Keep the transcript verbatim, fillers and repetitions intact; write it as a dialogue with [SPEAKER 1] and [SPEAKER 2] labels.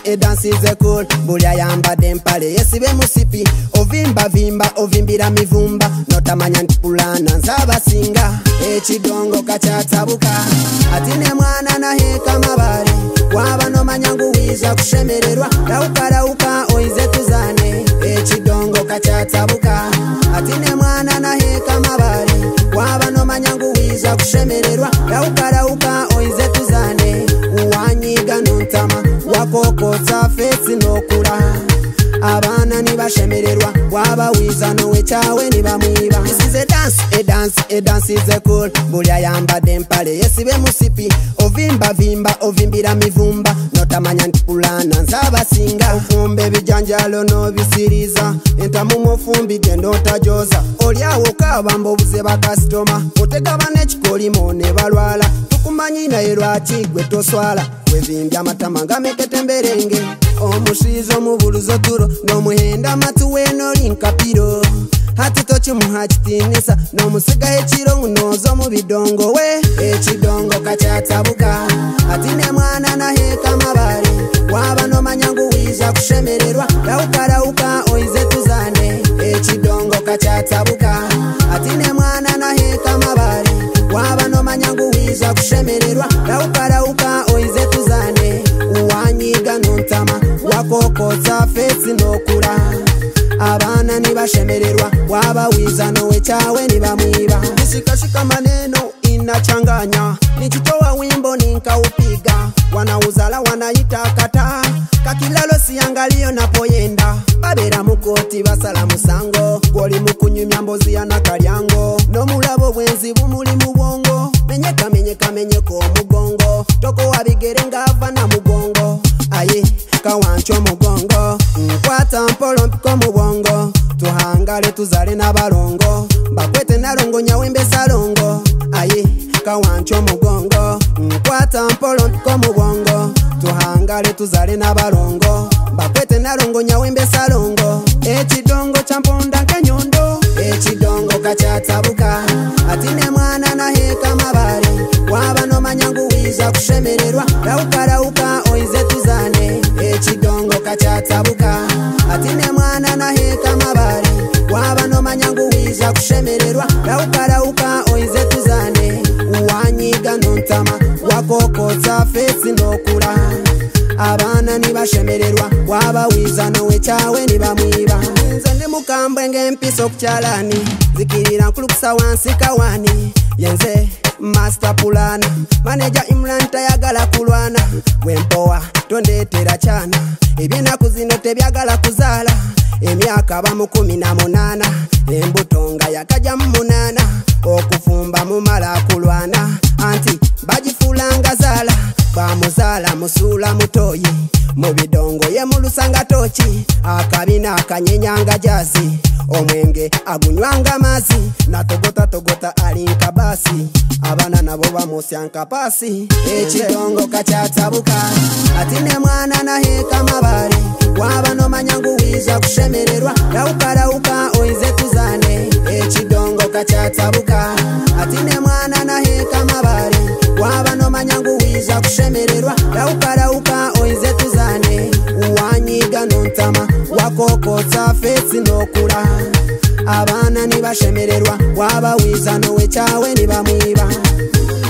[SPEAKER 1] e dance is a cool. Buli ayambadde empale yesibe musipi. Ovimba vimba ovimbira mivumba. Notamanya ntipulana nsabasinga. Ekidongo kakyatabuka. Atine mwana naheka mabale. Waba nomanya nguwiza kushemererwa. Rauka rauka oize tuzane. Ekidongo kakyatabuka. Atine mwana naheka mabale. Waba nomanya nguwiza kushemererwa. Rauka rauka oize tuzane. Uwanyiga nontama wakokotsa fesi nokula. Abana nibashemererwa waba wiza nowe chawe nibamwiba. This is a dance, a dance, a dance is a cool. Buli ayambadde empale yesibe musipi. Ovimba vimba ovimbira mivumba. Notamanya ntipulana nsabasinga. Ofumbe bijanjalo no bisiriza. Entamu mufumbi gendo tajoza. Oliawo kabamba obuze bakastoma. Otegaba nekikolimo ne balwala. Tukumanyi naye lwaki gwe toswala. Wevimbya amatama ngamekete mberenge. Omushizo mubuluzo turo nomuhenda matu weno linkapiro. Hati tochi muhachitinisa nomusiga echiro unozo mubidongo we. Ekidongo kakyatabuka. Atine mwana naheka mabale. Waba nomanya nguwiza kushemererwa. Rauka rauka oize tuzane. Ekidongo kakyatabuka. Atine mwana naheka mabale. Waba nomanya nguwiza kushemererwa. Rauka rauka oize tuzane. Uwanyiga nontama wakokotsa fesi nokula. Abana nibashemererwa waba wiza nowe chawe nibamwiba. Nishikashika maneno inachanganya. Nikitoa wimbo ninkaupiga. Wanauzala wanaita kata. Kakilalo siangalio napoyenda. Babera mukoti basala musango. Goli mukunyumya mbozi ya nakalyango. No mulabo bwenzi bumuli mubongo. Menyeka menyeka menyeko mugongo. Toko wabigere ngava na mugongo. Aye kawancho mugongo. Nkwata mpolo mpiko mubongo. Tuhangale tuzale na balongo. Bakwete narongo nyawembe salongo. Aye kawancho mugongo. Nkwata mpolo mpiko mubongo. Tuhangale tuzale na balongo. Bakwete narongo nyawembe salongo. Ekidongo champonda kanyondo. Ekidongo kakyatabuka. Atine mwana naheka mabale. Waba nomanya nguwiza kushemererwa. Rauka rauka oize tuzane. Ekidongo kakyatabuka. Atine mwana naheka mabale. Waba nomanya nguwiza kushemererwa. Rauka rauka oize tuzane. Uwanyiga nontama wakokotsa fesi nokula. Abana nibashemererwa waba wiza nowe chawe nibamwiba. Nze ndi mukambwe ng'empiso kukyalani. Zikirira nkulukusa wansi kawani. Yenze master pulana. Manager Imran tayagala kulwana. Wempowa tondetera chana. Ebinaku zino tebyagala kuzaala. Emyaka bamu kumi na munana. Embutonga yakaja mu munana. Okufumba mumala kulwana. Anti bagifulanga zala. Bamuzala musula mutoyi. Mubidongo ye mulusanga tochi. Akabina akanyenyanga jazi. Omwenge agunywanga mazi. Natogota togota alinka basi. Abana nabo bamusyanka pasi. Ekidongo kakyatabuka. Atine mwana naheka mabale. Waba nomanya nguwiza kushemererwa. Rauka rauka oize tuzane. Ekidongo kakyatabuka. Atine mwana naheka mabale. Waba nomanya nguwiza kushemererwa. Rauka rauka oize tuzane. Uwanyiga nontama wakokotsa fesi nokula. Abana nibashemererwa waba wiza nowe chawe nibamwiba.